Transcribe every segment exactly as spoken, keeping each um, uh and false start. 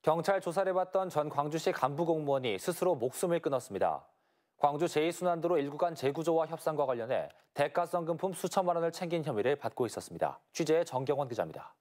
경찰 조사를 받던 전 광주시 간부 공무원이 스스로 목숨을 끊었습니다. 광주 제이 순환도로 일구간 재구조와 협상과 관련해 대가성 금품 수천만 원을 챙긴 혐의를 받고 있었습니다. 취재의 정경원 기자입니다.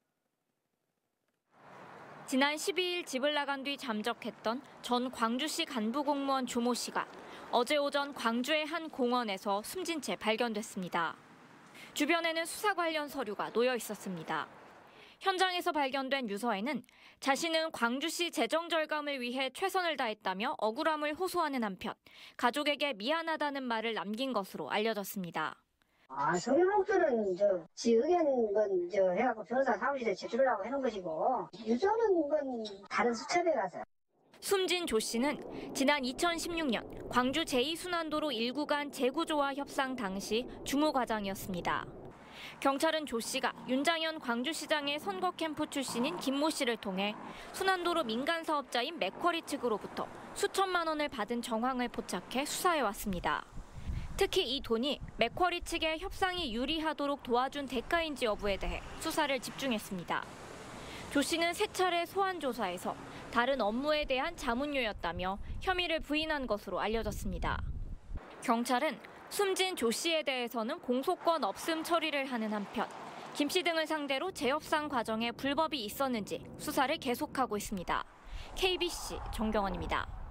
지난 십이일 집을 나간 뒤 잠적했던 전 광주시 간부 공무원 조모 씨가 어제 오전 광주의 한 공원에서 숨진 채 발견됐습니다. 주변에는 수사 관련 서류가 놓여 있었습니다. 현장에서 발견된 유서에는 자신은 광주시 재정 절감을 위해 최선을 다했다며 억울함을 호소하는 한편 가족에게 미안하다는 말을 남긴 것으로 알려졌습니다. 아, 서류 목표는 저, 지 의견 건 저 해갖고 변호사 사무실에 제출하려고 해놓은 것이고, 유서는 건 다른 수첩에 가서. 숨진 조 씨는 지난 이천십육 년 광주 제이 순환도로 일구간 재구조화 협상 당시 주무과장이었습니다. 경찰은 조 씨가 윤장현 광주시장의 선거 캠프 출신인 김모 씨를 통해 순환도로 민간 사업자인 맥쿼리 측으로부터 수천만 원을 받은 정황을 포착해 수사해왔습니다. 특히 이 돈이 맥쿼리 측의 협상이 유리하도록 도와준 대가인지 여부에 대해 수사를 집중했습니다. 조 씨는 세 차례 소환 조사에서 다른 업무에 대한 자문료였다며 혐의를 부인한 것으로 알려졌습니다. 경찰은 숨진 조 씨에 대해서는 공소권 없음 처리를 하는 한편 김 씨 등을 상대로 재협상 과정에 불법이 있었는지 수사를 계속하고 있습니다. 케이비씨 정경원입니다.